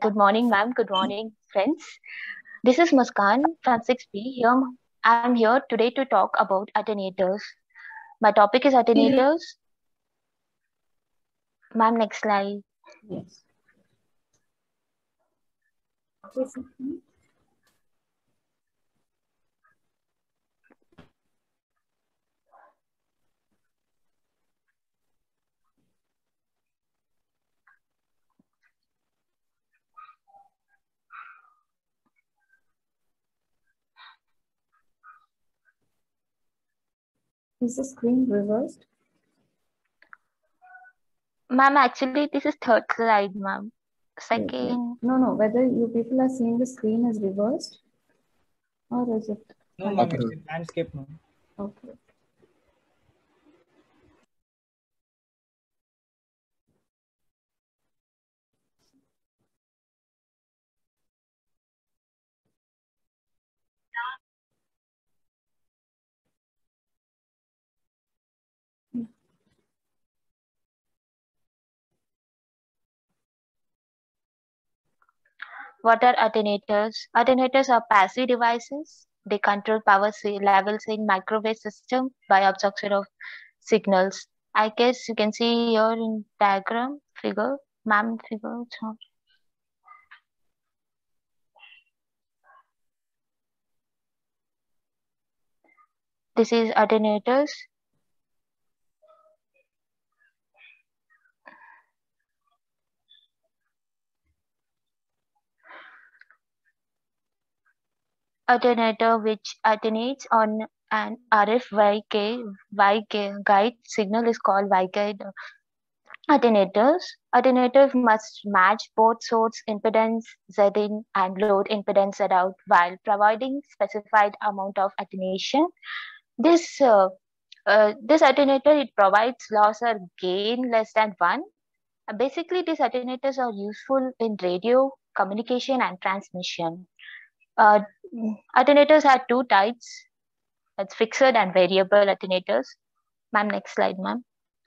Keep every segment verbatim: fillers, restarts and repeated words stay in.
good morning, ma'am. Good morning, friends. This is Muskan from six B. Here, I'm here today to talk about alternators. My topic is alternators. Ma'am, next slide. Yes. Is the screen reversed? Ma'am, actually, this is third slide, ma'am. Wait, wait. Second. No, no. Whether you people are seeing the screen is reversed or is it? No, Okay. ma'am. Landscape, ma'am. Okay. What are alternators? Alternators are passive devices. They control power levels in microwave system by absorption of signals. I guess you can see here in diagram figure, ma'am figure. It's not. This is alternators. Alternator which alternates on an R F Y K guide signal is called Y-guide alternators. Alternators must match both source impedance Z in and load impedance Z out while providing specified amount of attenuation. This uh, uh, this alternator it provides loss or gain less than one. Uh, Basically, these alternators are useful in radio communication and transmission. Uh, Alternators have two types. That's fixed and variable alternators. Ma'am, next slide, ma'am.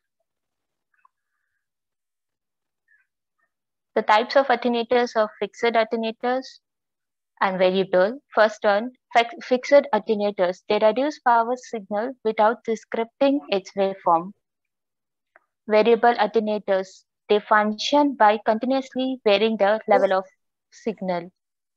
The types of alternators are fixed alternators and variable. First one, fixed alternators. They reduce power signal without descripting its waveform. Variable alternators. They function by continuously varying the level of signal.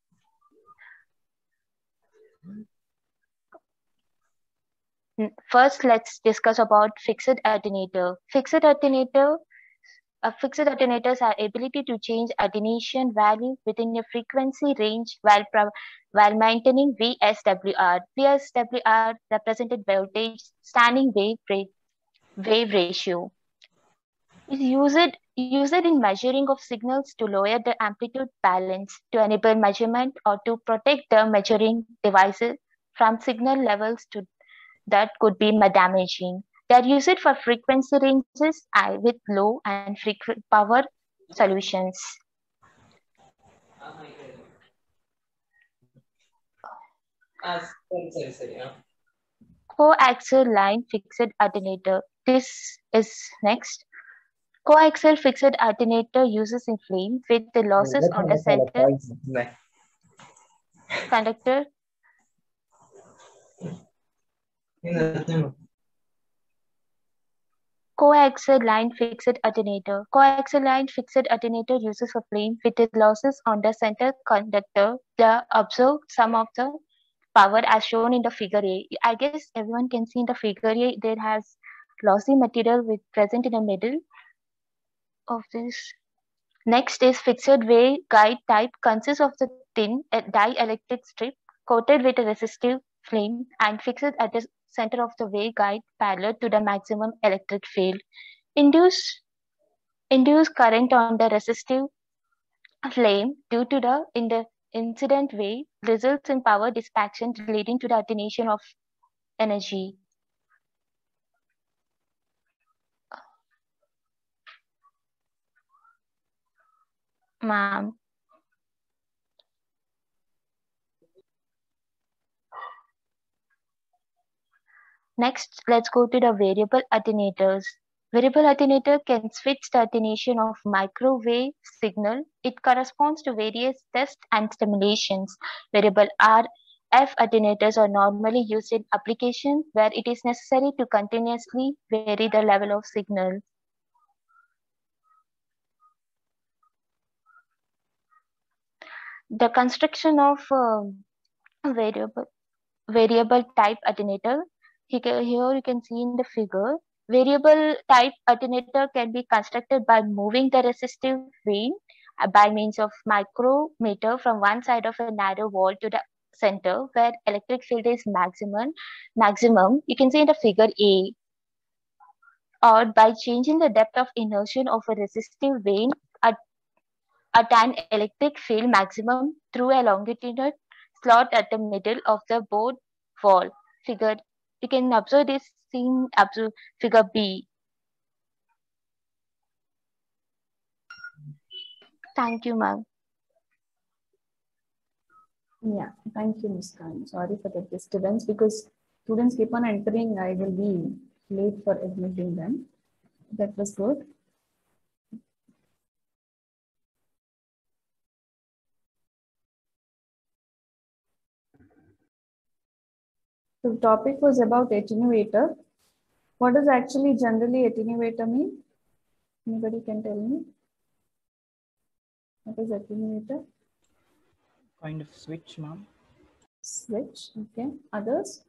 First, let's discuss about fixed alternator. Fixed alternator Uh, fixed alternators are ability to change attenuation value within a frequency range while while maintaining V S W R. V S W R represented voltage standing wave rate, wave ratio. Is used used in measuring of signals to lower the amplitude balance, to enable measurement, or to protect the measuring devices from signal levels to that could be damaging. They are used for frequency ranges with low and frequent power solutions. Coaxial line fixed alternator. This is next. Coaxial fixed alternator uses in flame with the losses on the center conductor. Coaxial line fixed alternator. Coaxial line fixed alternator uses a flame with the losses on the center conductor. They absorb some of the power as shown in the figure A. I guess everyone can see in the figure A there has lossy material with present in the middle of this. Next is fixed waveguide type consists of the thin dielectric strip coated with a resistive flame and fixed at the center of the waveguide parallel to the maximum electric field. Induce induce current on the resistive flame due to the in the incident wave results in power dissipation leading to the attenuation of energy. Ma'am. Next, let's go to the variable alternators. Variable attenuator can switch the attenuation of microwave signal. It corresponds to various tests and stimulations. Variable R F attenuators are normally used in applications where it is necessary to continuously vary the level of signal. The construction of uh, variable variable type attenuator. Here you can see in the figure. Variable type attenuator can be constructed by moving the resistive vane uh, by means of micrometer from one side of a narrow wall to the center where electric field is maximum. Maximum, you can see in the figure A, or by changing the depth of insertion of a resistive vane at, at an electric field maximum through a longitudinal slot at the middle of the board wall. Figure, you can observe this in observe figure B. Thank you, ma'am. Yeah, thank you, Miz Khan. Sorry for the disturbance because students keep on entering. I will be late for admitting them. That was good. So the topic was about attenuator. What does actually generally attenuator mean? Anybody can tell me? What is attenuator? Kind of switch, ma'am. Switch, okay. Others?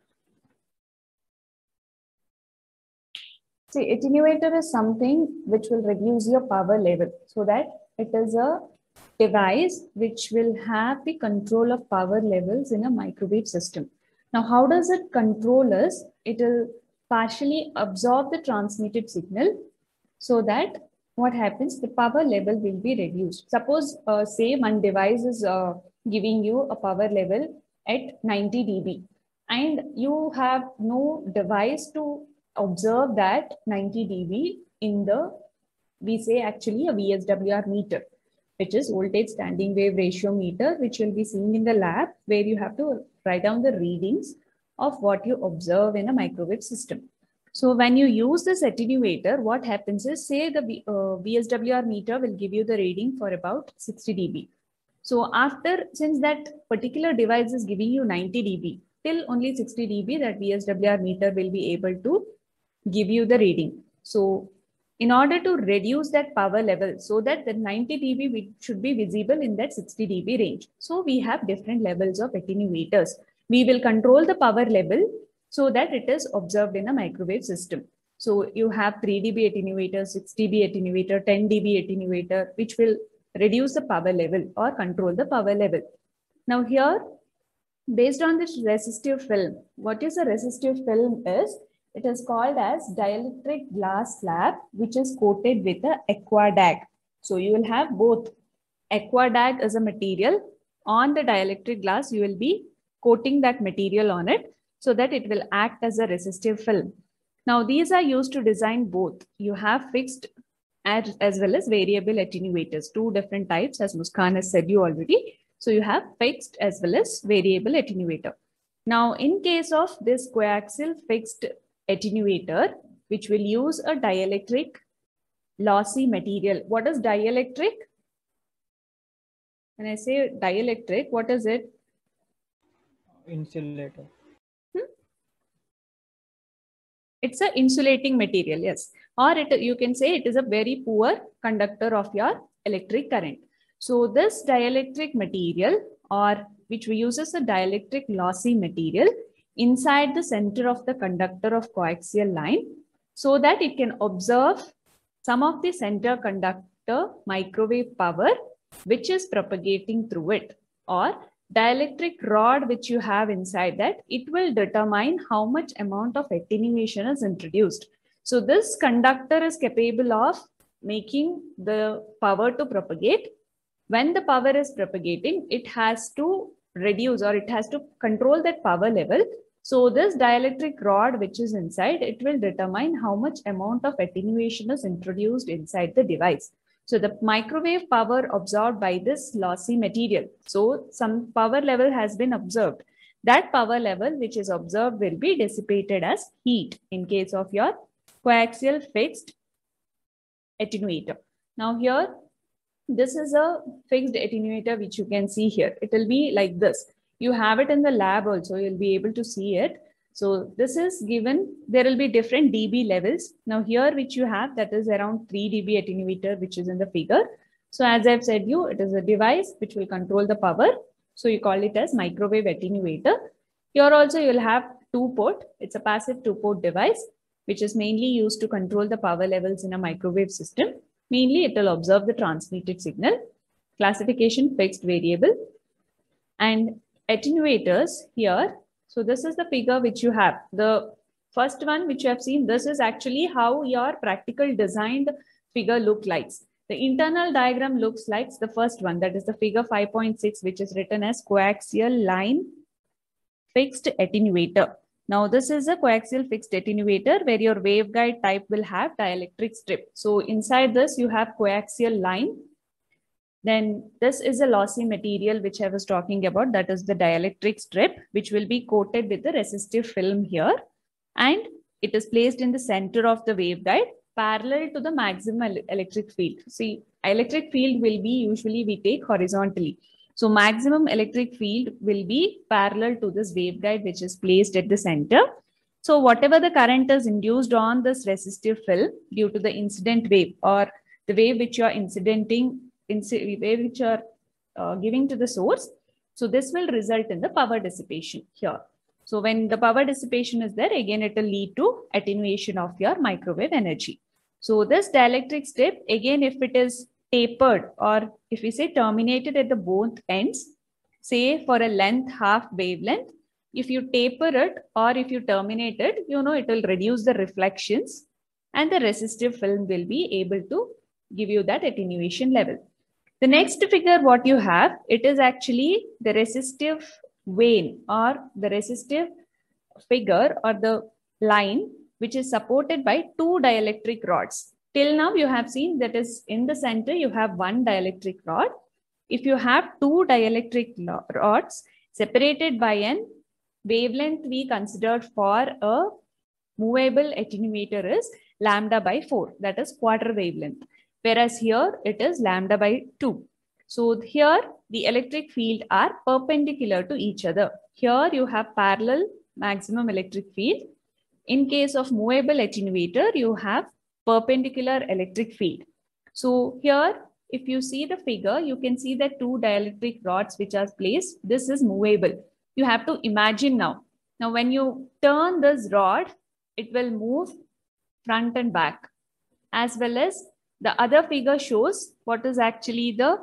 See, attenuator is something which will reduce your power level so that it is a device which will have the control of power levels in a microwave system. Now, how does it control us? It will partially absorb the transmitted signal so that what happens, the power level will be reduced. Suppose, uh, say one device is uh, giving you a power level at ninety D B and you have no device to observe that ninety D B in the, we say actually a V S W R meter, which is voltage standing wave ratio meter, which you'll be seeing in the lab where you have to write down the readings of what you observe in a microwave system. So when you use this attenuator, what happens is, say the uh, V S W R meter will give you the reading for about sixty D B. So after, since that particular device is giving you ninety D B, till only sixty D B, that V S W R meter will be able to give you the reading. So in order to reduce that power level so that the ninety D B should be visible in that sixty D B range. So we have different levels of attenuators. We will control the power level so that it is observed in a microwave system. So you have three D B attenuator, six D B attenuator, ten D B attenuator, which will reduce the power level or control the power level. Now here, based on this resistive film, what is a resistive film is, it is called as dielectric glass slab, which is coated with a aquadag. So you will have both aquadag as a material. On the dielectric glass, you will be coating that material on it so that it will act as a resistive film. Now these are used to design both. You have fixed as, as well as variable attenuators, two different types, as Muskan has said you already. So you have fixed as well as variable attenuator. Now in case of this coaxial fixed attenuator, which will use a dielectric lossy material. What is dielectric? When I say dielectric, what is it? Insulator. Hmm? It's an insulating material, yes. Or it, you can say it is a very poor conductor of your electric current. So this dielectric material, or which we use as a dielectric lossy material, inside the center of the conductor of coaxial line, so that it can observe some of the center conductor microwave power which is propagating through it, or dielectric rod which you have inside that, it will determine how much amount of attenuation is introduced. So this conductor is capable of making the power to propagate. When the power is propagating, it has to reduce or it has to control that power level. So this dielectric rod which is inside, it will determine how much amount of attenuation is introduced inside the device. So the microwave power absorbed by this lossy material. So some power level has been observed. That power level which is observed will be dissipated as heat in case of your coaxial fixed attenuator. Now here, this is a fixed attenuator which you can see here. It will be like this. You have it in the lab also, you'll be able to see it. So this is given, there will be different dB levels. Now here which you have, that is around three dB attenuator, which is in the figure. So as I've said you, it is a device which will control the power. So you call it as microwave attenuator. Here also you'll have two port. It's a passive two port device, which is mainly used to control the power levels in a microwave system. Mainly it will observe the transmitted signal. Classification fixed variable. And attenuators here. So this is the figure which you have. The first one which you have seen, this is actually how your practical designed figure look like. The internal diagram looks like the first one, that is the figure five point six, which is written as coaxial line fixed attenuator. Now this is a coaxial fixed attenuator where your waveguide type will have dielectric strip. So inside this you have coaxial line. Then this is a lossy material which I was talking about, that is the dielectric strip, which will be coated with the resistive film here. And it is placed in the center of the waveguide parallel to the maximum electric field. See, electric field will be usually we take horizontally. So maximum electric field will be parallel to this waveguide which is placed at the center. So whatever the current is induced on this resistive film due to the incident wave or the wave which you are incidenting, wave which you are uh, giving to the source. So this will result in the power dissipation here. So when the power dissipation is there, again it will lead to attenuation of your microwave energy. So this dielectric strip, again if it is tapered or if we say terminated at the both ends, say for a length half wavelength, if you taper it or if you terminate it, you know, it will reduce the reflections and the resistive film will be able to give you that attenuation level. The next figure what you have, it is actually the resistive vane or the resistive figure or the line which is supported by two dielectric rods. Till now you have seen that is in the center you have one dielectric rod. If you have two dielectric rods separated by an wavelength we considered for a movable attenuator is lambda by four, that is quarter wavelength. Whereas here it is lambda by two. So here the electric field are perpendicular to each other. Here you have parallel maximum electric field. In case of movable attenuator, you have perpendicular electric field. So here, if you see the figure, you can see the two dielectric rods which are placed. This is movable. You have to imagine now. Now, when you turn this rod, it will move front and back. As well as the other figure shows what is actually the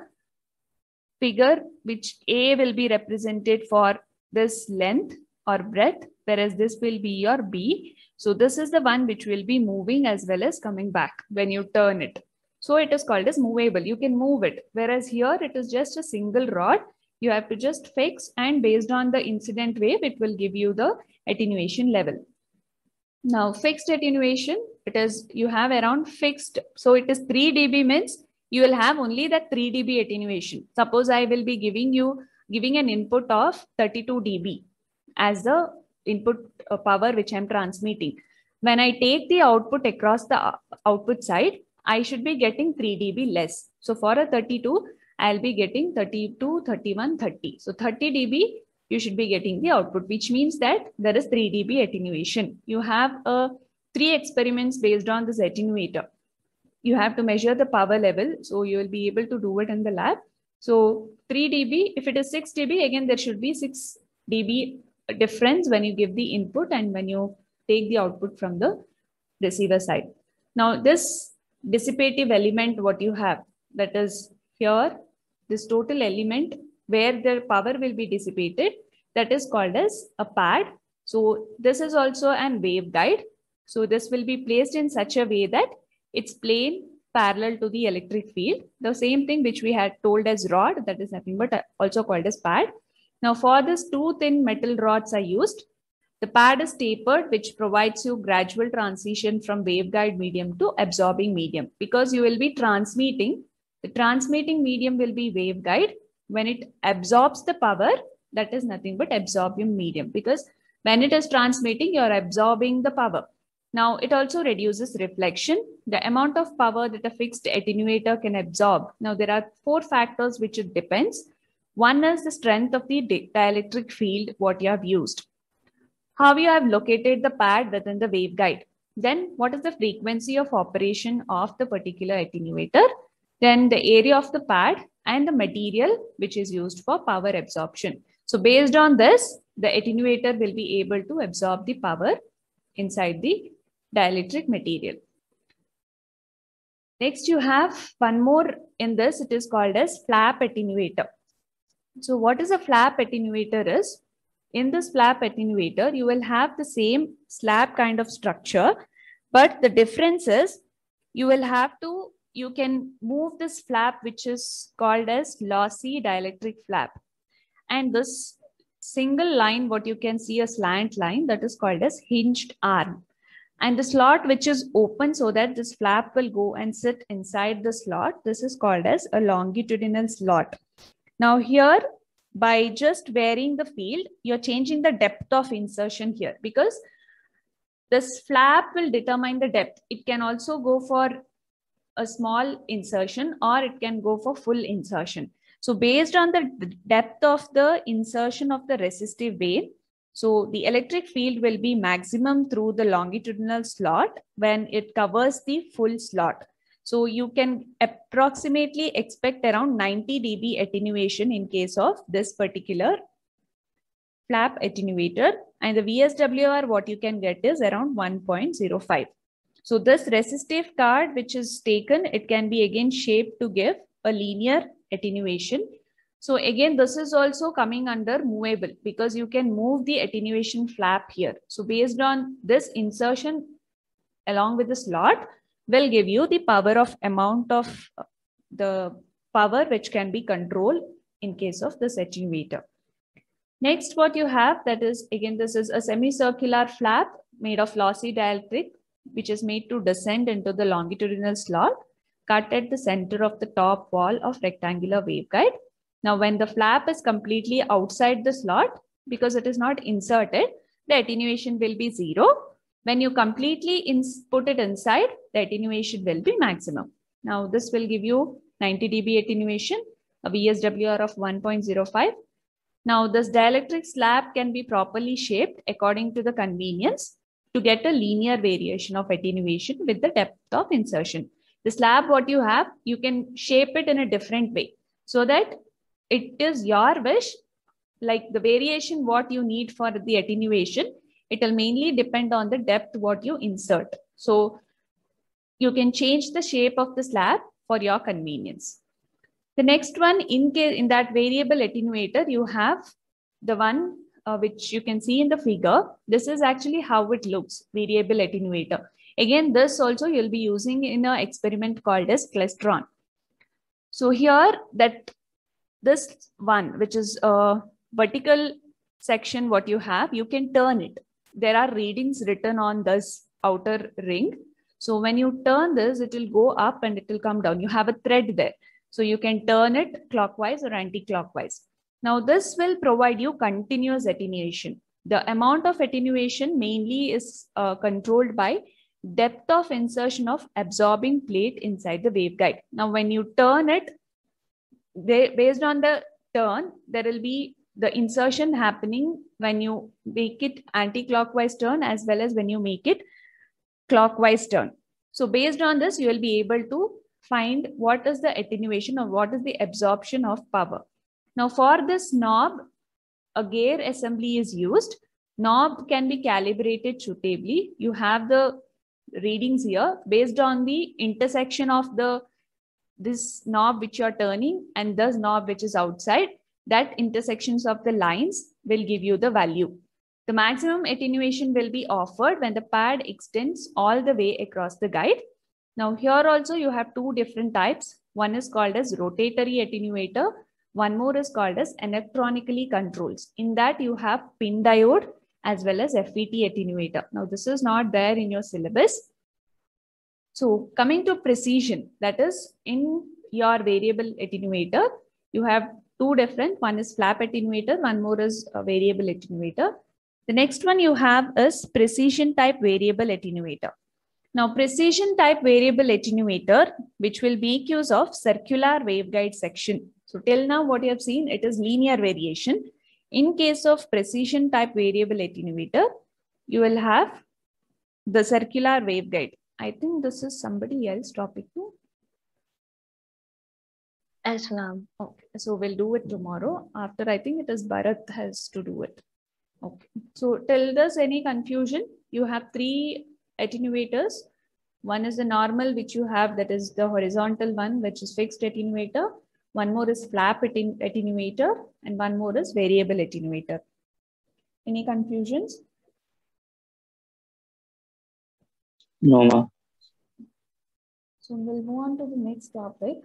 figure which A will be represented for this length or breadth, whereas this will be your B. So this is the one which will be moving as well as coming back when you turn it. So it is called as movable. You can move it. Whereas here it is just a single rod. You have to just fix and based on the incident wave, it will give you the attenuation level. Now fixed attenuation, it is you have around fixed. So it is three D B means you will have only that three D B attenuation. Suppose I will be giving you giving an input of thirty-two D B as the input uh, power which I am transmitting. When I take the output across the uh, output side, I should be getting three D B less. So for a thirty-two, I'll be getting thirty-two, thirty-one, thirty. So thirty D B, you should be getting the output, which means that there is three D B attenuation. You have uh, three experiments based on this attenuator. You have to measure the power level. So you will be able to do it in the lab. So three D B, if it is six D B, again, there should be six D B difference when you give the input and when you take the output from the receiver side. Now this dissipative element, what you have, that is here, this total element where the power will be dissipated, that is called as a pad. So this is also an waveguide. So this will be placed in such a way that it's plane parallel to the electric field. The same thing which we had told as rod, that is nothing but also called as pad. Now for this two thin metal rods are used. The pad is tapered, which provides you gradual transition from waveguide medium to absorbing medium, because you will be transmitting. The transmitting medium will be waveguide. When it absorbs the power, that is nothing but absorbing medium, because when it is transmitting, you are absorbing the power. Now, it also reduces reflection, the amount of power that a fixed attenuator can absorb. Now, there are four factors which it depends. One is the strength of the dielectric field, what you have used. How you have located the pad within the waveguide. Then, what is the frequency of operation of the particular attenuator? Then, the area of the pad and the material which is used for power absorption. So, based on this, the attenuator will be able to absorb the power inside the dielectric material. Next, you have one more in this. It is called as flap attenuator. So what is a flap attenuator is? In this flap attenuator, you will have the same slab kind of structure, but the difference is you will have to, you can move this flap, which is called as lossy dielectric flap. And this single line, what you can see a slant line, that is called as hinged arm. And the slot which is open so that this flap will go and sit inside the slot, this is called as a longitudinal slot. Now here, by just varying the field, you're changing the depth of insertion here, because this flap will determine the depth. It can also go for a small insertion or it can go for full insertion. So based on the depth of the insertion of the resistive vein, so the electric field will be maximum through the longitudinal slot when it covers the full slot. So you can approximately expect around ninety D B attenuation in case of this particular flap attenuator, and the V S W R what you can get is around one point zero five. So this resistive card which is taken, it can be again shaped to give a linear attenuation. So again, this is also coming under movable because you can move the attenuation flap here. So based on this insertion along with the slot will give you the power of amount of the power which can be controlled in case of this attenuator. Next, what you have, that is again, this is a semicircular flap made of lossy dielectric, which is made to descend into the longitudinal slot cut at the center of the top wall of rectangular waveguide. Now, when the flap is completely outside the slot, because it is not inserted, the attenuation will be zero. When you completely put it inside, the attenuation will be maximum. Now, this will give you ninety D B attenuation, a V S W R of one point zero five. Now, this dielectric slab can be properly shaped according to the convenience to get a linear variation of attenuation with the depth of insertion. The slab, what you have, you can shape it in a different way so that it is your wish, like the variation what you need for the attenuation, it will mainly depend on the depth what you insert. So you can change the shape of the slab for your convenience. The next one, in case in that variable attenuator, you have the one uh, which you can see in the figure. This is actually how it looks, variable attenuator. Again, this also you'll be using in an experiment called as klestron. So here that this one, which is a vertical section, what you have, you can turn it. There are readings written on this outer ring. So when you turn this, it will go up and it will come down. You have a thread there. So you can turn it clockwise or anti-clockwise. Now this will provide you continuous attenuation. The amount of attenuation mainly is uh, controlled by depth of insertion of absorbing plate inside the waveguide. Now when you turn it, they, based on the turn, there will be the insertion happening when you make it anti-clockwise turn as well as when you make it clockwise turn. So based on this, you will be able to find what is the attenuation or what is the absorption of power. Now for this knob, a gear assembly is used. Knob can be calibrated suitably. You have the readings here based on the intersection of the this knob which you are turning and this knob which is outside. That intersections of the lines will give you the value. The maximum attenuation will be offered when the pad extends all the way across the guide. Now here also you have two different types. One is called as rotatory attenuator. One more is called as electronically controls. In that you have pin diode as well as F E T attenuator. Now this is not there in your syllabus. So coming to precision, that is in your variable attenuator, you have two different. One is flap attenuator, one more is a variable attenuator. The next one you have is precision type variable attenuator. Now, precision type variable attenuator, which will make use of circular waveguide section. So till now what you have seen, it is linear variation. In case of precision type variable attenuator, you will have the circular waveguide. I think this is somebody else topic too. Yes, ma'am. Okay, so we'll do it tomorrow. After, I think it is Bharat has to do it. Okay, so till this any confusion, you have three attenuators. One is the normal, which you have, that is the horizontal one, which is fixed attenuator. One more is flap atten attenuator, and one more is variable attenuator. Any confusions? No, ma'am. So we'll move on to the next topic.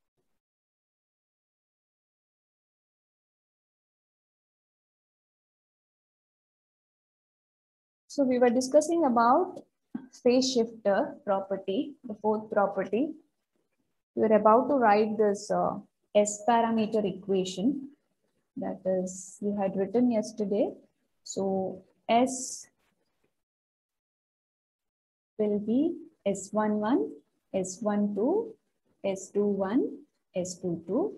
So we were discussing about phase shifter property, the fourth property. We are about to write this uh, S parameter equation that is we had written yesterday. So S will be S one one, S one two, S two one, S two two.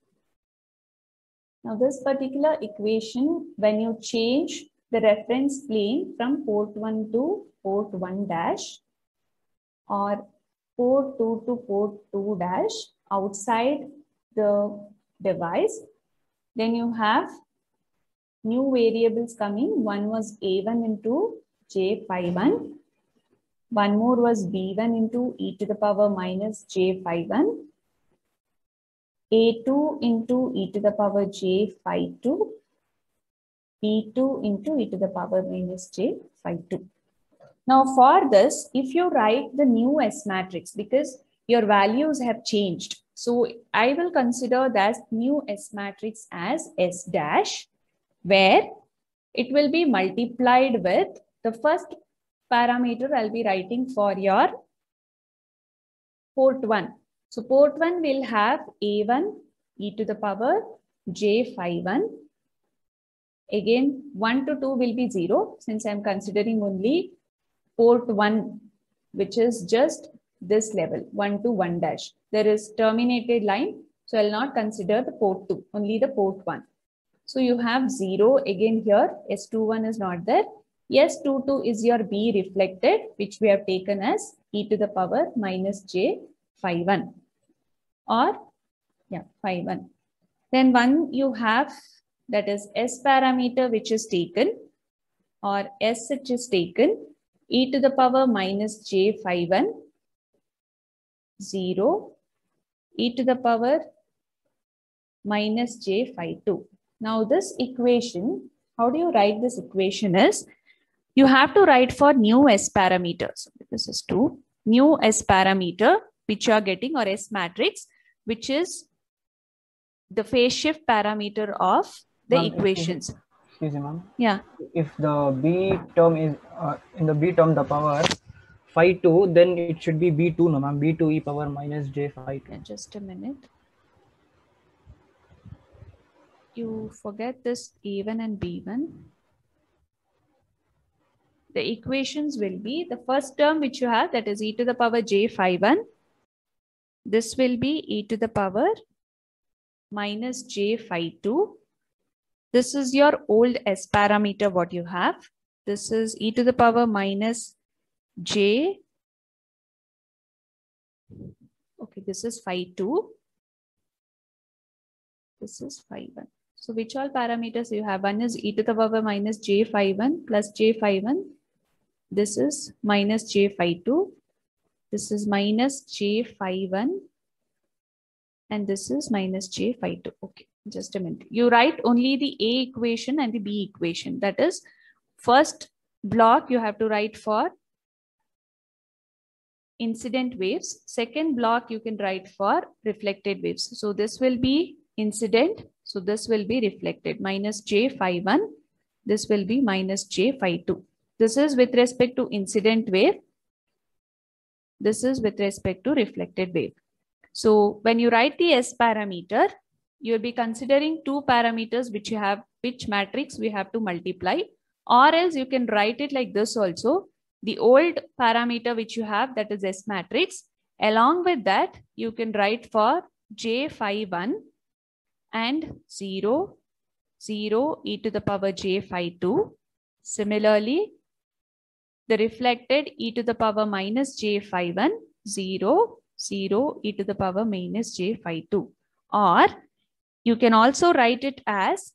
Now this particular equation, when you change the reference plane from port one to port one dash or port two to port two dash outside the device, then you have new variables coming. One was A one into J phi one. One more was B one into e to the power minus J phi one. A two into e to the power J phi two. B two into e to the power minus J phi two. Now for this, if you write the new S matrix, because your values have changed, so I will consider that new S matrix as S dash, where it will be multiplied with the first parameter I'll be writing for your port one. So port one will have A one e to the power J phi one. Again, one to two will be zero, since I'm considering only port one, which is just this level, one to one dash. There is terminated line, so I'll not consider the port two, only the port one. So you have zero again here, S two one is not there. S two two is your B reflected, which we have taken as e to the power minus J phi one, or yeah, phi one. Then one you have, that is S parameter which is taken, or S which is taken, e to the power minus J phi one, zero, e to the power minus J phi two. Now this equation, how do you write this equation is, you have to write for new S parameters. This is two, new S parameter, which you are getting, or S matrix, which is the phase shift parameter of the equations. Excuse me, ma'am. Yeah. If the B term is uh, in the B term the power phi two, then it should be B two, no ma'am. B two e power minus J phi two. Yeah, just a minute. You forget this A one and B one. The equations will be the first term which you have, that is e to the power J phi one. This will be e to the power minus J phi two. This is your old S parameter what you have. This is e to the power minus J. Okay, this is phi two. This is phi one. So which all parameters you have? One is e to the power minus J phi one plus J phi one. This is minus J phi two. This is minus J phi one. And this is minus J phi two. Okay, just a minute. You write only the A equation and the B equation. That is, first block you have to write for incident waves. Second block you can write for reflected waves. So this will be incident. So this will be reflected, minus J phi one. This will be minus J phi two. This is with respect to incident wave. This is with respect to reflected wave. So when you write the S parameter, you'll be considering two parameters which you have, which matrix we have to multiply. Or else you can write it like this also. The old parameter which you have, that is S matrix. Along with that, you can write for J phi one and zero, zero e to the power J phi two. Similarly, the reflected e to the power minus J phi one, zero, zero e to the power minus J phi two. Or you can also write it as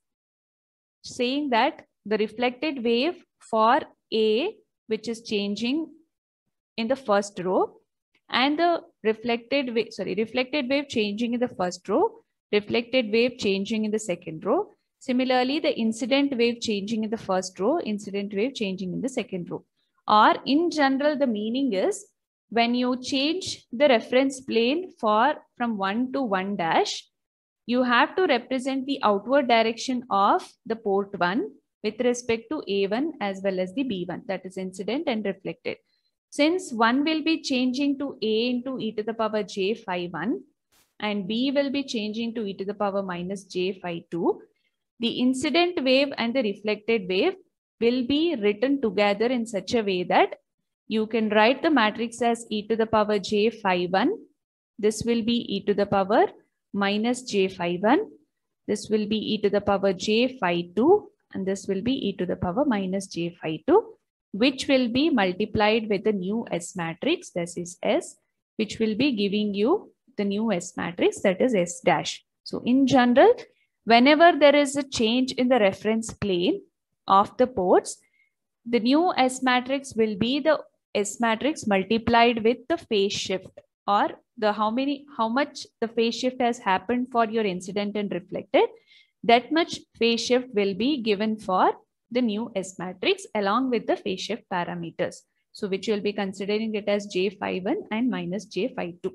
saying that the reflected wave for A, which is changing in the first row, and the reflected wave, sorry, reflected wave changing in the first row, reflected wave changing in the second row. Similarly, the incident wave changing in the first row, incident wave changing in the second row. Or in general, the meaning is when you change the reference plane for from one to one dash, you have to represent the outward direction of the port one with respect to A one as well as the B one, that is incident and reflected. Since one will be changing to A into e to the power J phi one and B will be changing to e to the power minus J phi two, the incident wave and the reflected wave will be written together in such a way that you can write the matrix as e to the power J phi one. This will be e to the power minus J phi one. This will be e to the power J phi two. And this will be e to the power minus J phi two, which will be multiplied with the new S matrix, this is S, which will be giving you the new S matrix, that is S dash. So in general, whenever there is a change in the reference plane of the ports, the new S matrix will be the S matrix multiplied with the phase shift, or the how many, how much the phase shift has happened for your incident and reflected, that much phase shift will be given for the new S matrix along with the phase shift parameters. So which will be considering it as J phi one and minus J phi two.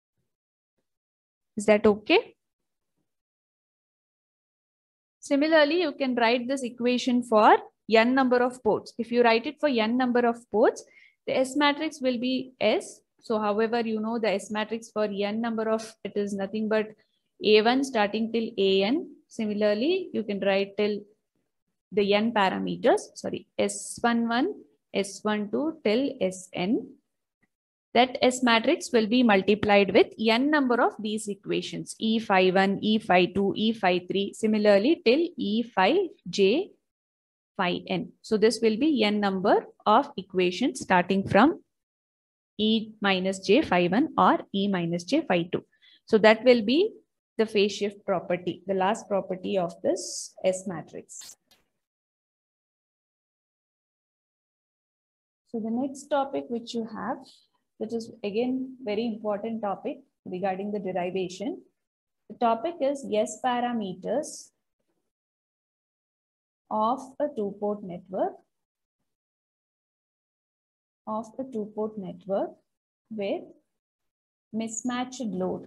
Is that okay? Similarly, you can write this equation for n number of ports. If you write it for n number of ports, the S matrix will be S. So however, you know the S matrix for n number of, it is nothing but A one starting till A n. Similarly, you can write till the n parameters, sorry, S eleven, S twelve till Sn. That S matrix will be multiplied with n number of these equations, E phi one, E phi two, E phi three, similarly till E phi j phi n. So this will be n number of equations starting from E minus j phi one or E minus j phi two. So that will be the phase shift property, the last property of this S matrix. So the next topic which you have, which is again very important topic regarding the derivation. The topic is S parameters of a two-port network of a two-port network with mismatched load.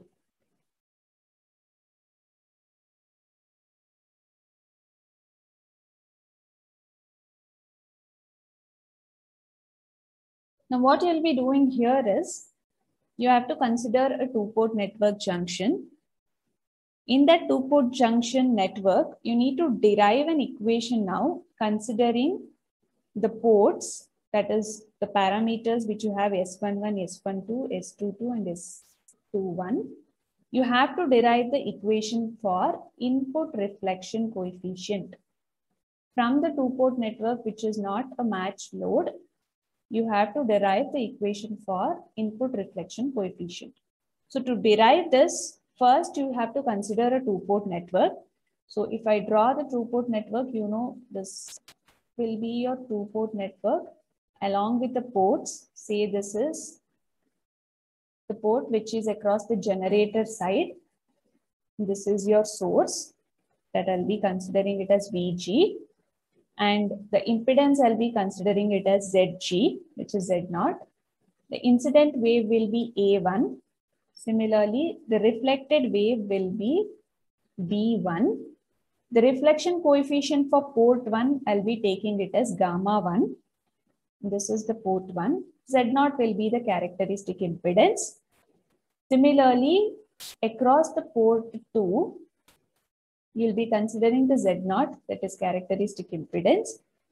Now what you'll be doing here is you have to consider a two-port network junction. In that two-port junction network, you need to derive an equation now considering the ports, that is the parameters which you have S eleven, S twelve, S twenty-two and S twenty-one. You have to derive the equation for input reflection coefficient. From the two-port network which is not a matched load, you have to derive the equation for input reflection coefficient. So to derive this, first you have to consider a two-port network. So if I draw the two-port network, you know this will be your two-port network along with the ports. Say this is the port which is across the generator side. This is your source that I'll be considering it as V G. And the impedance I'll be considering it as Z G, which is Z zero. The incident wave will be A one. Similarly, the reflected wave will be B one. The reflection coefficient for port one, I'll be taking it as gamma one. This is the port one. Z zero will be the characteristic impedance. Similarly, across the port two, you'll be considering the Z zero, that is characteristic impedance.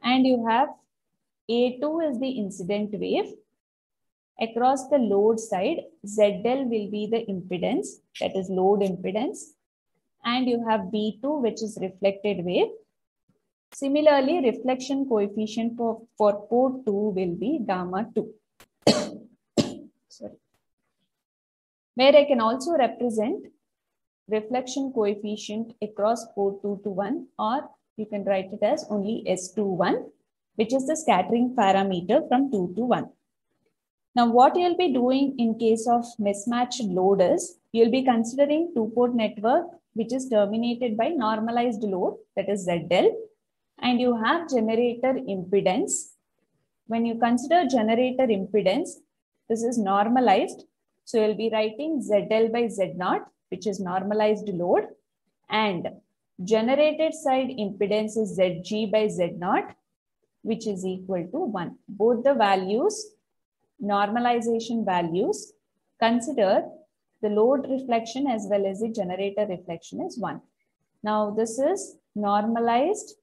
and you have A two is the incident wave. Across the load side, Z L will be the impedance, that is load impedance. And you have B two, which is reflected wave. Similarly, reflection coefficient for, for port two will be gamma two. Sorry. Where I can also represent reflection coefficient across port two to one, or you can write it as only S two one, which is the scattering parameter from two to one. Now, what you'll be doing in case of mismatched load is, you'll be considering two-port network, which is terminated by normalized load, that is Z L, and you have generator impedance. When you consider generator impedance, this is normalized. So you'll be writing Z L by Z naught, which is normalized load, and generated side impedance is Z G by Z naught, which is equal to one. Both the values, normalization values, consider the load reflection as well as the generator reflection is one. Now this is normalized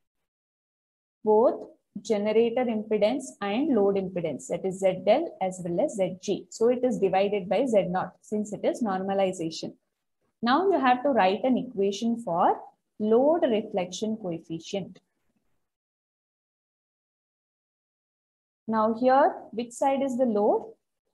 both generator impedance and load impedance, that is Z L as well as Z G. So it is divided by Z naught since it is normalization. Now you have to write an equation for load reflection coefficient. Now here, which side is the load?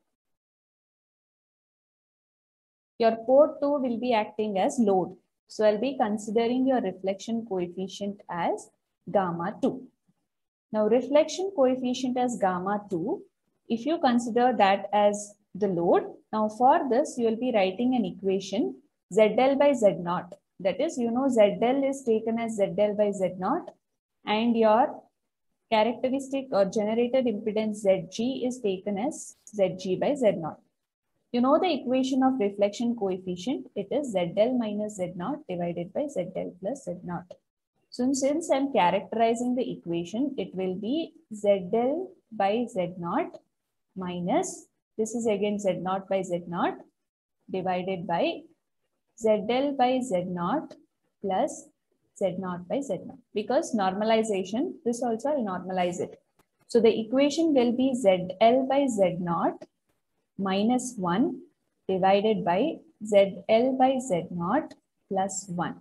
Your port two will be acting as load. So I'll be considering your reflection coefficient as gamma two. Now reflection coefficient as gamma two, if you consider that as the load, now for this you will be writing an equation Z L by Z naught. That is, you know, Z L is taken as Z L by Z naught, and your characteristic or generated impedance Z G is taken as Z G by Z naught. You know the equation of reflection coefficient, it is Z L minus Z naught divided by Z L plus Z naught. So since I'm characterizing the equation, it will be Z L by Z naught minus, this is again Z naught by Z naught divided by Z L by Z naught plus Z naught by Z naught. Because normalization, this also I'll normalize it. So the equation will be Z L by Z naught minus one divided by Z L by Z naught plus one.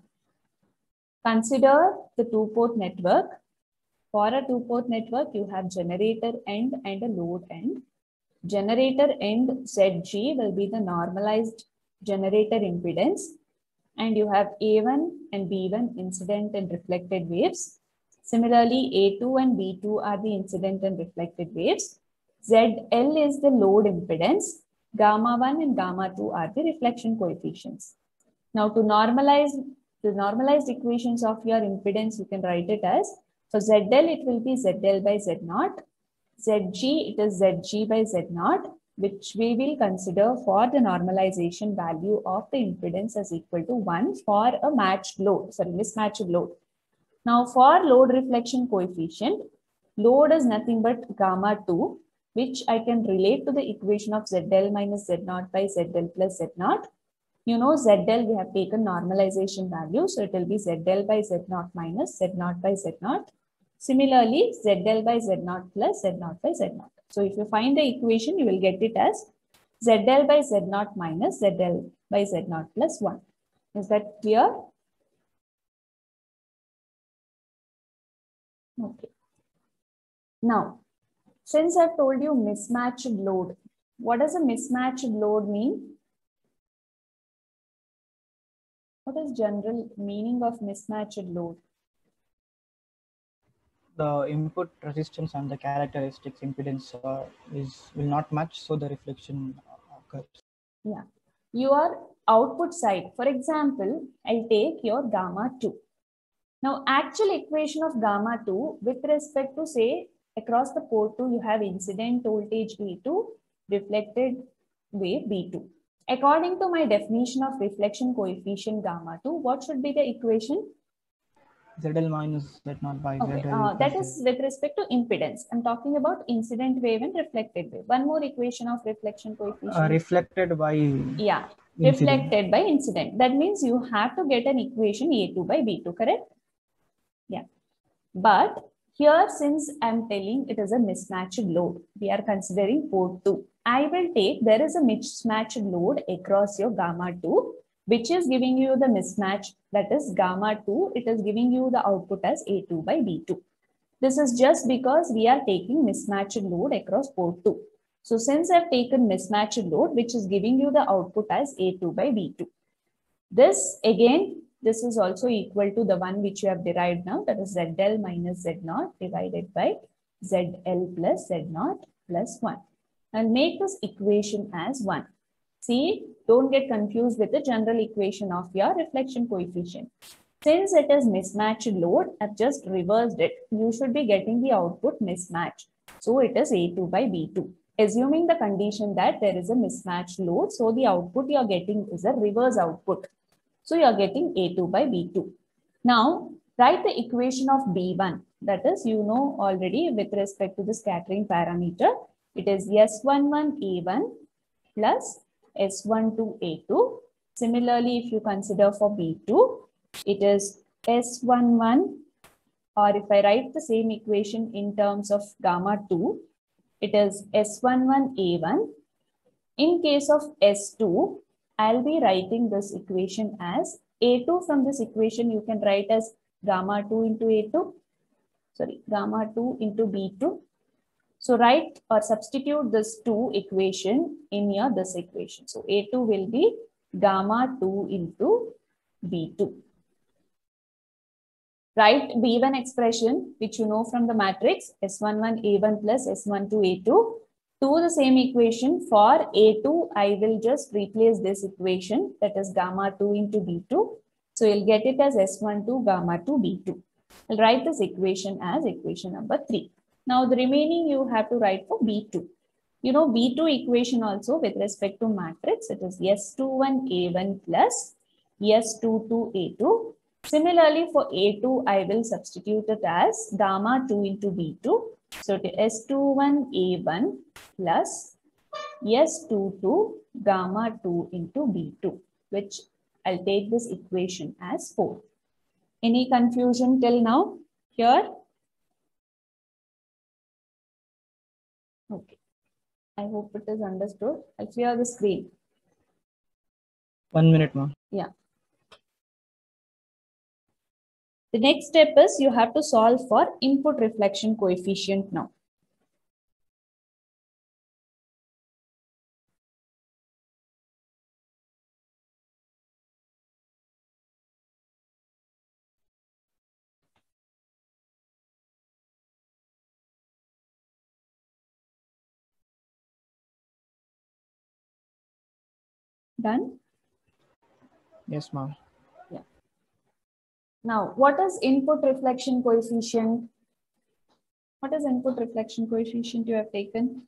Consider the two-port network. For a two-port network, you have generator end and a load end. Generator end Z G will be the normalized generator impedance, and you have A one and B one incident and reflected waves. Similarly, A two and B two are the incident and reflected waves. Z L is the load impedance. Gamma one and gamma two are the reflection coefficients. Now to normalize the normalized equations of your impedance, you can write it as, for Z L, it will be Z L by Z naught. Z G, it is Z G by Z naught, which we will consider for the normalization value of the impedance as equal to one for a matched load, sorry, mismatched load. Now for load reflection coefficient, load is nothing but gamma two, which I can relate to the equation of Z L minus Z naught by Z L plus Z naught. You know Z L, we have taken normalization value, so it will be Z L by Z naught minus Z naught by Z naught. Similarly, Z L by Z naught plus Z naught by Z naught. So if you find the equation, you will get it as Z L by Z naught minus Z L by Z naught plus one. Is that clear? Okay. Now, since I've told you mismatched load, what does a mismatched load mean? What is general meaning of mismatched load? The input resistance and the characteristics impedance uh, is will not match, so the reflection occurs. Yeah. Your output side, for example, I'll take your gamma two. Now, actual equation of gamma two with respect to, say, across the port two, you have incident voltage E two, reflected wave B two. According to my definition of reflection coefficient gamma two, what should be the equation? Z L minus Z naught by Okay, Z L. uh, that is with respect to impedance. I'm talking about incident wave and reflected wave. One more equation of reflection coefficient. Uh, reflected by. Yeah, incident. Reflected by incident. That means you have to get an equation A two by B two, correct? Yeah. But Here, since I'm telling it is a mismatched load, we are considering port two. I will take, there is a mismatched load across your gamma two, which is giving you the mismatch, that is gamma two, it is giving you the output as A two by B two. This is just because we are taking mismatched load across port two. So since I've taken mismatched load, which is giving you the output as A two by B two. This again, this is also equal to the one which you have derived now, that is Z L minus Z naught divided by Z L plus Z naught plus one. And make this equation as one. See, don't get confused with the general equation of your reflection coefficient. Since it is mismatched load, I've just reversed it. You should be getting the output mismatch. So it is A two by B two. Assuming the condition that there is a mismatched load, so the output you are getting is a reverse output. So you are getting A two by B two. Now, write the equation of B one. That is, you know already with respect to the scattering parameter, it is S eleven A one plus S twelve A two. Similarly, if you consider for B two, it is S eleven, or if I write the same equation in terms of gamma two, it is S eleven A one. In case of S two, I'll be writing this equation as A two. From this equation, you can write as gamma two into A two. Sorry, gamma two into B two. So write or substitute this two equation in your this equation. So A two will be gamma two into B two. Write B one expression, which you know from the matrix, S eleven A one plus S twelve A two. To the same equation for A two, I will just replace this equation, that is gamma two into B two. So you'll get it as S twelve gamma two B two. I'll write this equation as equation number three. Now the remaining you have to write for B two. You know B two equation also with respect to matrix, it is S twenty-one A one plus S twenty-two A two. Similarly for A two, I will substitute it as gamma two into B two. So it is S twenty-one A one plus S twenty-two gamma two into B two, which I'll take this equation as four. Any confusion till now here? Okay. I hope it is understood. I'll clear the screen. One minute, ma'am. Yeah. The next step is you have to solve for input reflection coefficient now. Done? Yes, ma'am. Yeah. Now, what is input reflection coefficient? What is input reflection coefficient you have taken?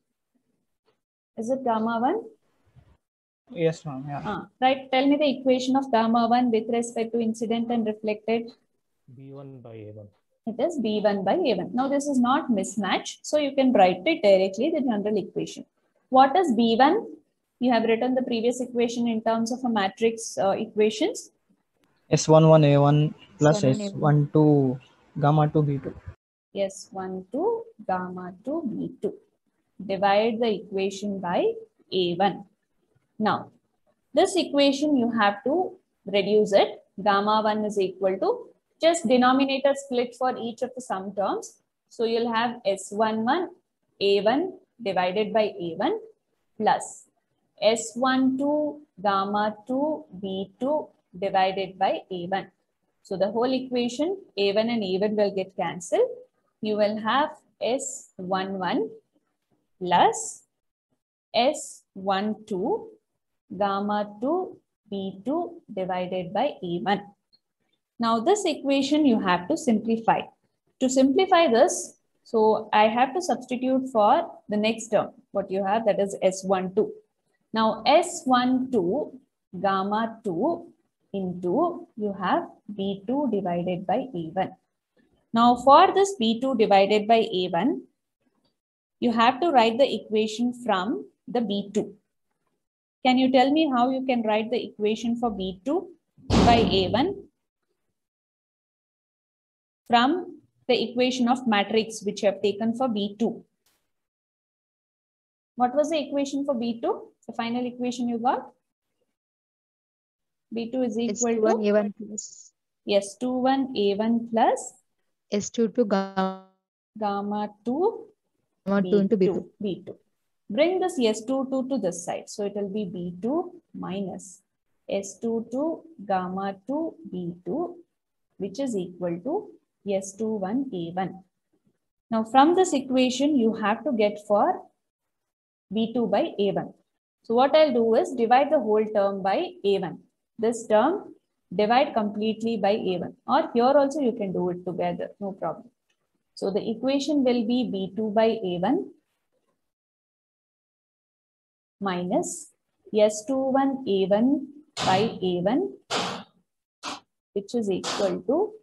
Is it gamma one? Yes, ma'am. Yeah. Ah, right. Tell me the equation of gamma one with respect to incident and reflected. B one by A one. It is B one by A one. Now, this is not mismatch. So, you can write it directly, the general equation. What is B one? You have written the previous equation in terms of a matrix uh, equations. S eleven A one plus S S twelve gamma two B two. S twelve gamma two B two. Divide the equation by A one. Now, this equation you have to reduce it. Gamma one is equal to just denominator split for each of the sum terms. So you'll have S eleven A one divided by A one plus S twelve gamma two B two divided by A one. So the whole equation A one and A one will get cancelled. You will have S eleven plus S twelve gamma two B two divided by A one. Now this equation you have to simplify. To simplify this, so I have to substitute for the next term. What you have, that is S twelve. Now S twelve gamma two into you have B two divided by A one. Now for this B two divided by A one, you have to write the equation from the B two. Can you tell me how you can write the equation for B two by A one? From the equation of matrix which you have taken for B two. What was the equation for B two? The final equation you got? B two is S equal two one to A one plus yes, two one A one plus S two two gamma gamma two two into B two. B two. Bring this S two two to this side. So it will be B two minus S two two gamma two B two, which is equal to S two one A one. Now from this equation, you have to get for B two by A one. So what I'll do is divide the whole term by A one. This term divide completely by A one, or here also you can do it together, no problem. So the equation will be B two by A one minus S two one A one by A one, which is equal to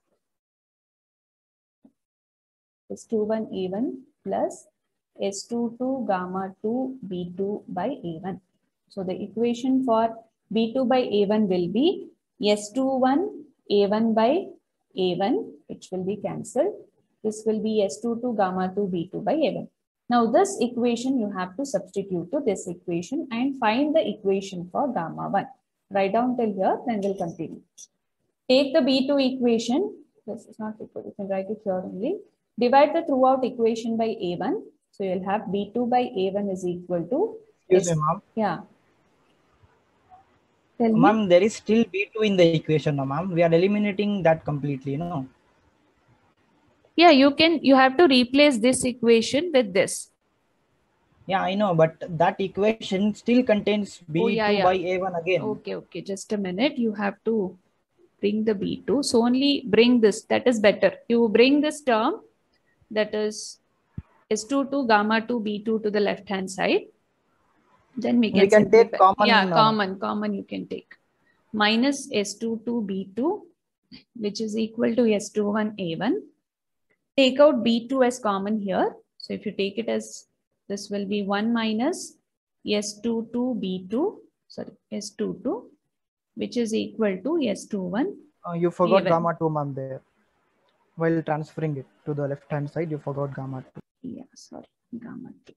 S two one A one plus S two two gamma two B two by A one. So the equation for B two by A one will be S two one A one by A one, which will be cancelled. This will be S two two gamma two B two by A one. Now this equation you have to substitute to this equation and find the equation for gamma one. Write down till here, then we'll continue. Take the B two equation. This is not equal. You can write it here only. Divide the throughout equation by A one. So you'll have B two by A one is equal to. Excuse me, ma'am. Yeah. Tell me. Ma'am, there is still B two in the equation, no, ma'am. We are eliminating that completely, no? Yeah, you can, you have to replace this equation with this. Yeah, I know, but that equation still contains B two Oh, yeah, yeah. by A one again. Okay, okay. Just a minute. You have to bring the B two. So only bring this. That is better. You bring this term, that is S two two gamma two B two to the left hand side. Then we can, we can simplify. take common. Yeah, uh, common, common you can take. Minus S two two B two, which is equal to S two one A one. Take out B two as common here. So if you take it as, this will be one minus S two two B two, sorry, S two two, which is equal to S two one. Uh, you forgot A one. gamma two, ma'am, there. While transferring it to the left hand side, you forgot gamma two. Yeah, sorry, gamma two.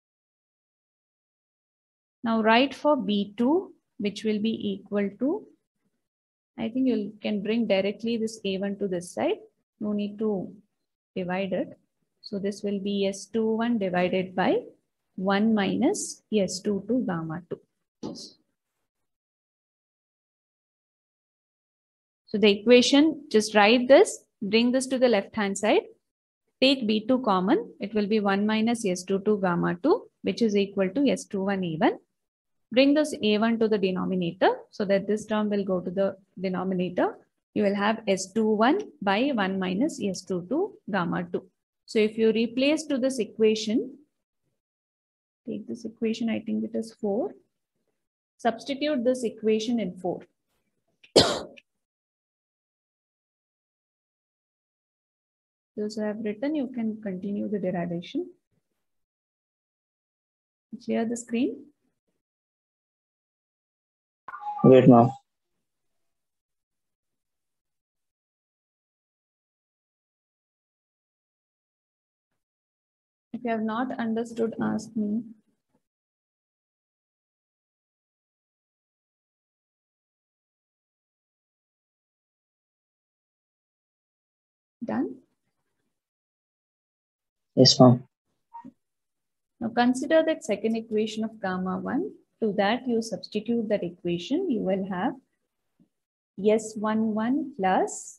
Now write for B two, which will be equal to, I think you can bring directly this A one to this side. No need to divide it. So this will be S two one divided by one minus S two two gamma two. So the equation, just write this, bring this to the left hand side. Take B two common, it will be one minus S two two gamma two, which is equal to S two one A one. Bring this A one to the denominator so that this term will go to the denominator. You will have S two one by one minus S two two gamma two. So if you replace to this equation, take this equation, I think it is four. Substitute this equation in four. Those I have written, you can continue the derivation. Clear the screen. Wait, ma'am. If you have not understood, ask me. Done? Yes, ma'am. Now consider that second equation of gamma one. To that you substitute that equation. You will have S one one plus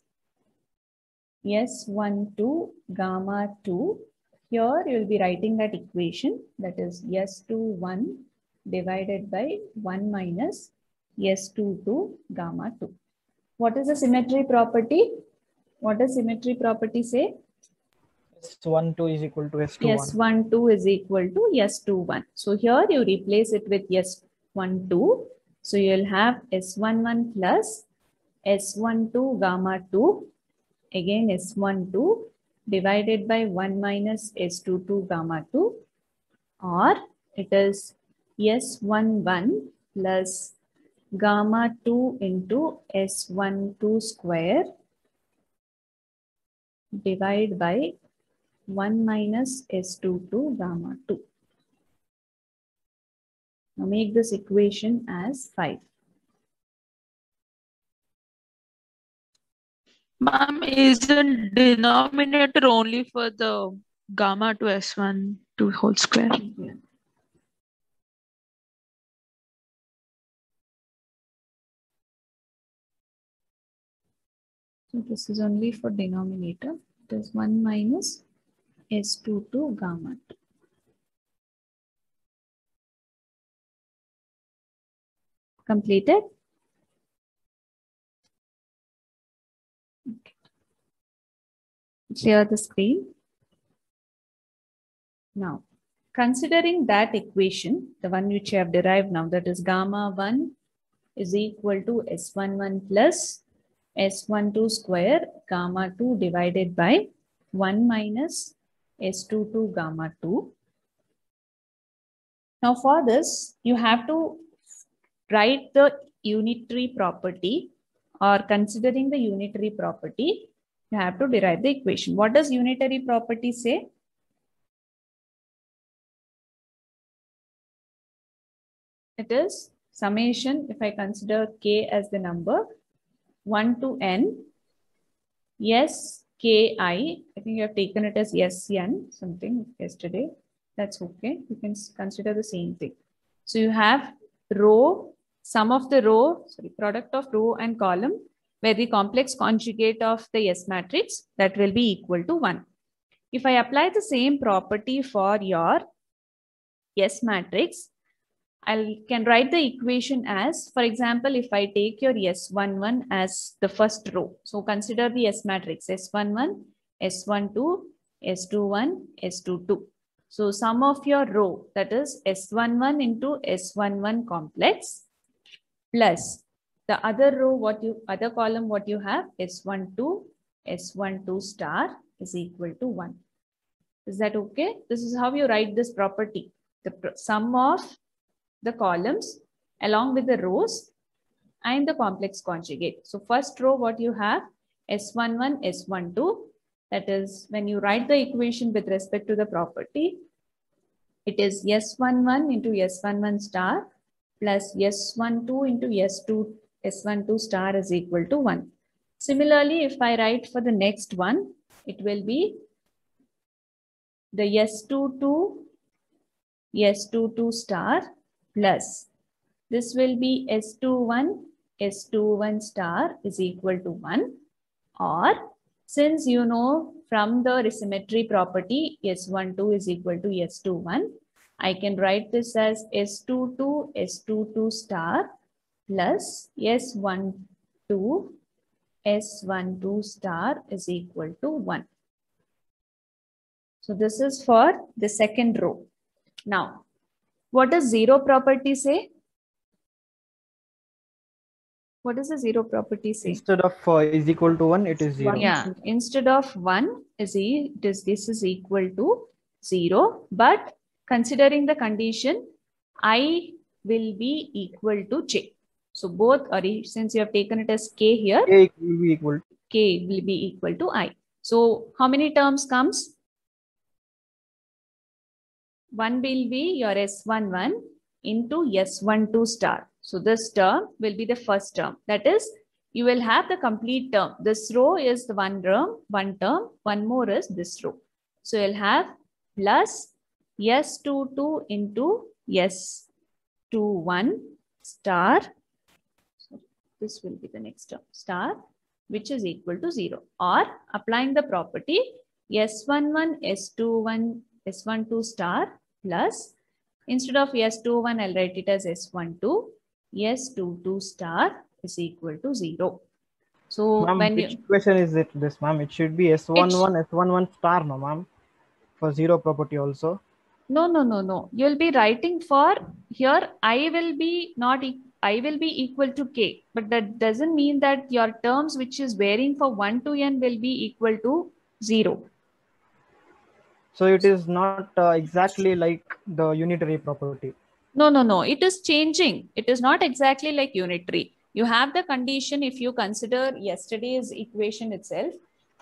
S one two gamma two. Here you will be writing that equation, that is S two one divided by one minus S two two gamma two. What is the symmetry property? What does symmetry property say? S one two is equal to S two one. S one two is equal to S two one. So here you replace it with S one two. So you'll have S one one plus S one two gamma two, again S one two divided by one minus S two two gamma two, or it is S one one plus gamma two into S one two square divide by one minus S two two gamma two. Now make this equation as five. Ma'am, isn't denominator only for the gamma to S one to whole square? Yeah. So this is only for denominator. It is one minus S two two gamma two. Completed? Okay. Clear the screen. Now, considering that equation, the one which I have derived now, that is gamma one is equal to S one one plus S one two square gamma two divided by one minus S two two gamma two. Now for this, you have to write the unitary property, or considering the unitary property, you have to derive the equation. What does unitary property say? It is summation, if I consider k as the number, one to n, yes, ki, I think you have taken it as Sn, something yesterday. That's okay. You can consider the same thing. So you have row, sum of the row, sorry, product of row and column, where the complex conjugate of the S matrix, that will be equal to one. If I apply the same property for your S matrix, I can write the equation as, for example, if I take your S one one as the first row. So consider the S matrix S one one, S one two, S two one, S two two. So sum of your row, that is S one one into S one one complex, plus the other row, what you, other column, what you have, S one two, S one two star is equal to one. Is that okay? This is how you write this property. The sum of the columns along with the rows and the complex conjugate. So first row, what you have, S one one, S one two, that is when you write the equation with respect to the property, it is S one one into S one one star plus S one two into S two, S one two star is equal to one. Similarly, if I write for the next one, it will be the S two two, S two two star plus this will be S two one, S two one star is equal to one, or since you know from the symmetry property S one two is equal to S two one, I can write this as S two two, S two two star plus S one two, S one two star is equal to one. So this is for the second row. Now, what does zero property say? What does the zero property say? Instead of uh, is equal to one, it is zero. Yeah, instead of one, is e, this, this is equal to zero. But considering the condition, I will be equal to j. So both are, since you have taken it as k here, K will be equal to k will be equal to I. So how many terms comes? one will be your S one one into S one two star. So this term will be the first term. That is, you will have the complete term. This row is the one term, one term, one more is this row. So you'll have plus S two two into S two one star. So this will be the next term, star, which is equal to zero. Or applying the property S one one, S two one, S one two star plus, instead of S two one, I'll write it as S one two, S two two star is equal to zero. So ma'am, when which you, equation is it this, ma'am? It should be S one one, S one one star, no, ma'am? For zero property also. no, no, no, no. You'll be writing for here, I will be not, e I will be equal to K, but that doesn't mean that your terms which is varying for one to N will be equal to zero. So it is not uh, exactly like the unitary property. No, no, no. It is changing. It is not exactly like unitary. You have the condition if you consider yesterday's equation itself.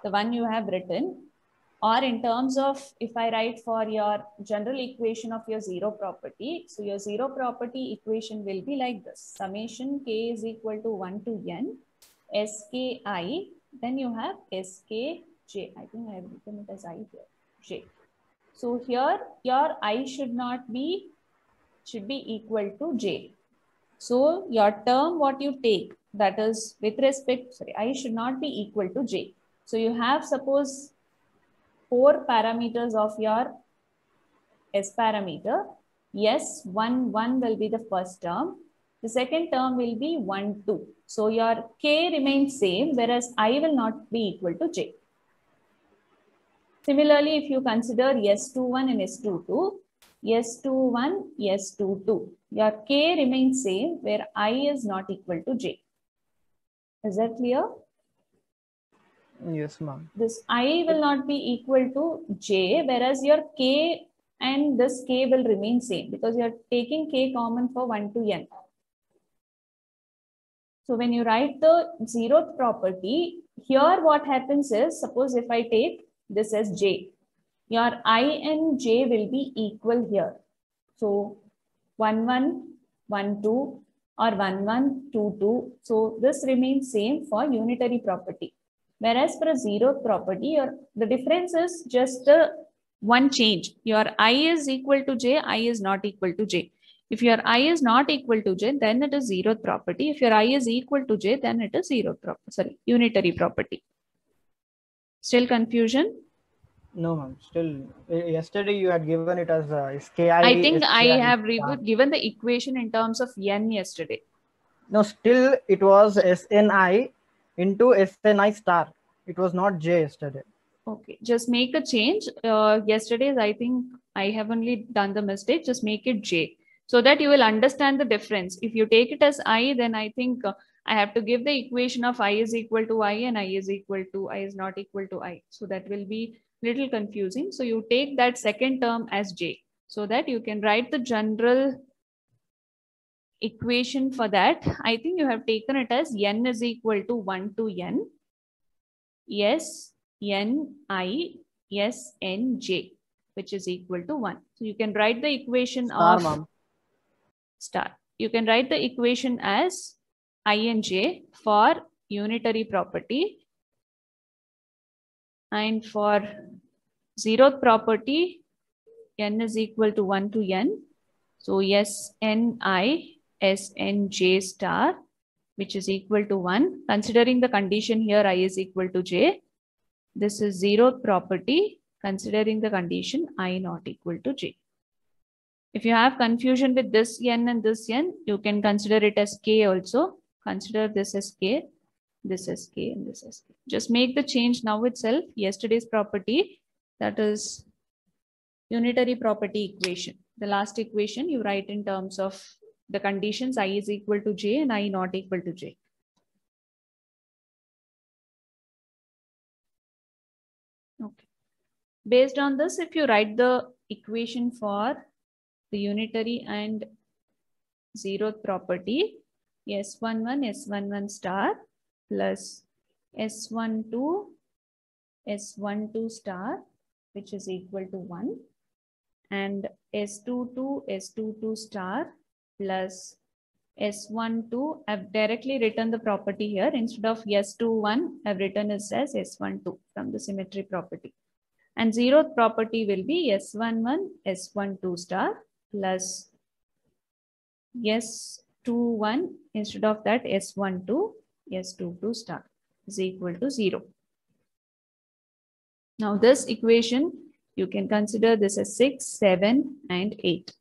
the one you have written, or in terms of, if I write for your general equation of your zero property, so your zero property equation will be like this. Summation k is equal to one to n, ski, then you have skj. I think I have written it as I here, j. So here your I should not be, should be equal to j. So your term what you take, that is with respect, sorry, I should not be equal to j. So you have suppose four parameters of your S parameter. Yes, one, one will be the first term. The second term will be one, two. So your k remains same, whereas I will not be equal to j. Similarly, if you consider S twenty-one and S twenty-two, S twenty-one, S twenty-two, your k remains same where I is not equal to j. Is that clear? Yes, ma'am. This I will not be equal to j, whereas your k and this k will remain same because you are taking k common for one to n. So when you write the zeroth property, here what happens is, suppose if I take this as j, your I and j will be equal here. So one, one, one, two, or one, one, two, two. So this remains same for unitary property. Whereas for a zeroth property, your, the difference is just the one change. Your I is equal to j, I is not equal to j. If your I is not equal to j, then it is zeroth property. If your I is equal to j, then it is zeroth property, sorry, unitary property. Still confusion? No, ma'am. Still, yesterday you had given it as uh, ski. I think ski, I have given the equation in terms of n yesterday. No, still it was Sni into Sni star. It was not j yesterday. Okay, just make a change. Uh, yesterday's, I think I have only done the mistake. Just make it j so that you will understand the difference. If you take it as I, then I think uh, I have to give the equation of I is equal to I and I is equal to I is not equal to I. So that will be little confusing. So you take that second term as j so that you can write the general equation for that. I think you have taken it as n is equal to one to n. Yes. N I S N J, which is equal to one. So you can write the equation Star, of ma'am. Star. You can write the equation as I and j for unitary property. And for zeroth property, n is equal to one to n. So yes, N I S N J star, which is equal to one. Considering the condition here, I is equal to j. This is zeroth property, considering the condition I not equal to j. If you have confusion with this n and this n, you can consider it as k also. Consider this as k, this as k, and this as k. Just make the change now itself. Yesterday's property, that is unitary property equation. The last equation you write in terms of the conditions I is equal to j and I not equal to j. Okay. Based on this, if you write the equation for the unitary and zeroth property, S eleven, S eleven star plus S twelve, S twelve star, which is equal to one, and S twenty-two, S twenty-two star plus S twelve. I've directly written the property here. Instead of S twenty-one, I've written it as S twelve from the symmetry property. And zeroth property will be S eleven, S twelve star plus S twenty-one. Instead of that, S twelve, S twenty-two star is equal to zero. Now this equation, you can consider this as six, seven, and eight.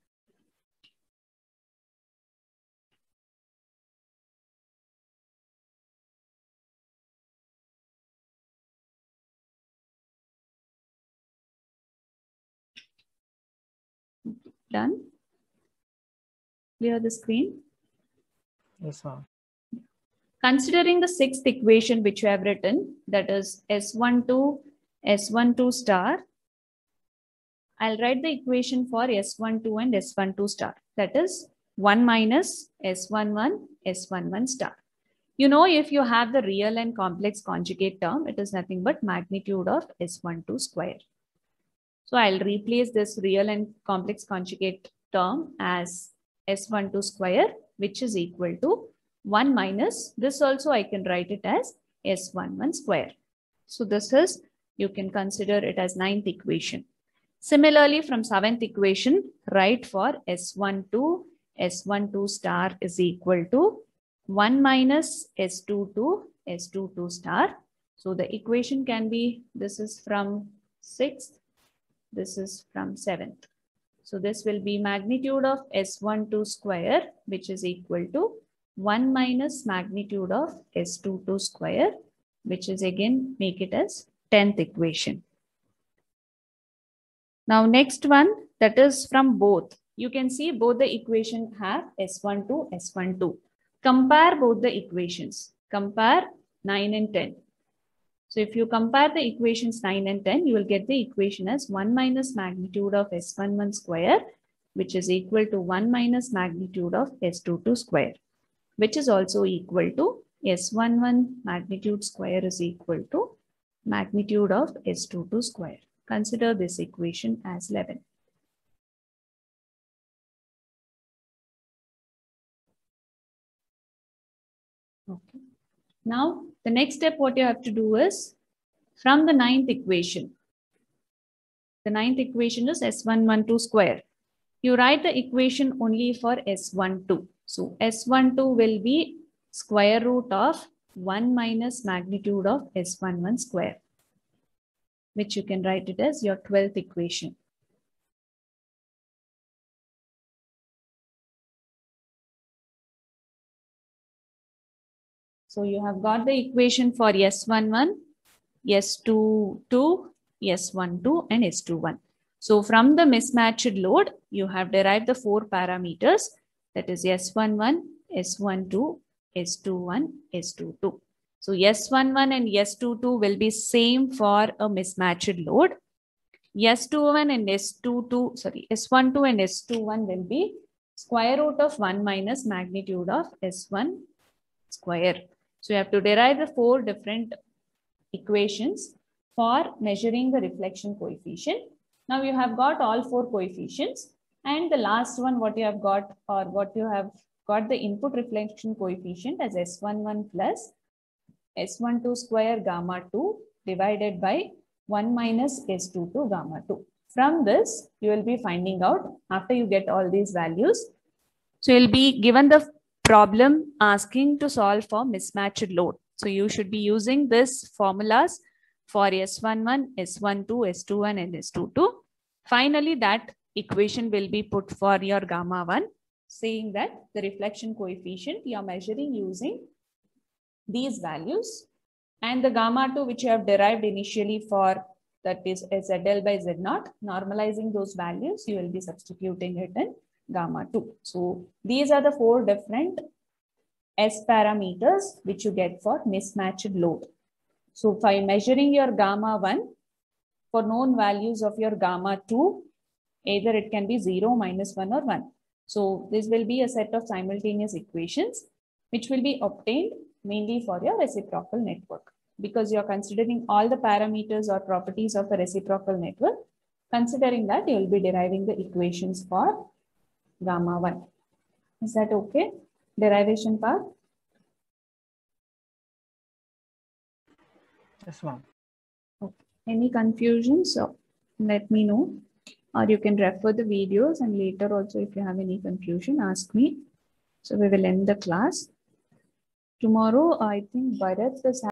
Done? Clear the screen? Yes, ma'am. Considering the sixth equation which you have written, that is S twelve, S twelve star, I'll write the equation for S twelve and S twelve star. That is one minus S eleven, S eleven star. You know, if you have the real and complex conjugate term, it is nothing but magnitude of S twelve square. So I'll replace this real and complex conjugate term as S twelve square, which is equal to one minus, this also I can write it as S eleven square. So this is, you can consider it as ninth equation. Similarly, from seventh equation, write for S twelve, S twelve star is equal to one minus S twenty-two, S twenty-two star. So the equation can be, this is from sixth, this is from seventh. So this will be magnitude of S twelve square, which is equal to one minus magnitude of S twenty-two square, which is again make it as tenth equation. Now next one, that is from both. You can see both the equation have S twelve, S twelve. Compare both the equations. Compare nine and ten. So if you compare the equations nine and ten, you will get the equation as one minus magnitude of S eleven square, which is equal to one minus magnitude of S twenty-two square, which is also equal to S eleven magnitude square is equal to magnitude of S twenty-two square. Consider this equation as eleven. Okay. Now, the next step, what you have to do is from the ninth equation. The ninth equation is S one twelve square. You write the equation only for S twelve. So S twelve will be square root of one minus magnitude of S eleven square, which you can write it as your twelfth equation. So you have got the equation for S eleven, S twenty-two, S twelve, and S twenty-one. So from the mismatched load, you have derived the four parameters, that is S eleven, S twelve, S twenty-one, S twenty-two. So S eleven and S twenty-two will be same for a mismatched load. S twenty-one and S twenty-two, sorry, S twelve and S twenty-one will be square root of one minus magnitude of S one square. So you have to derive the four different equations for measuring the reflection coefficient. Now you have got all four coefficients, and the last one what you have got, or what you have got the input reflection coefficient as S eleven plus S twelve square gamma two divided by one minus S twenty-two gamma two. From this, you will be finding out after you get all these values. So you'll be given the problem asking to solve for mismatched load. So you should be using this formulas for S eleven, S twelve, S twenty-one, and S twenty-two. Finally, that equation will be put for your gamma one, saying that the reflection coefficient you are measuring using these values, and the gamma two which you have derived initially for, that is Z L by Z naught, normalizing those values, you will be substituting it in gamma two. So these are the four different S parameters which you get for mismatched load. So by measuring your gamma one for known values of your gamma two, either it can be zero, minus one, or one. So this will be a set of simultaneous equations which will be obtained mainly for your reciprocal network, because you are considering all the parameters or properties of a reciprocal network. Considering that, you will be deriving the equations for gamma one. Is that okay? Derivation part? Yes, ma'am. Okay. Any confusion? So let me know, or you can refer the videos, and later also if you have any confusion, ask me. So we will end the class. Tomorrow, I think Bharat is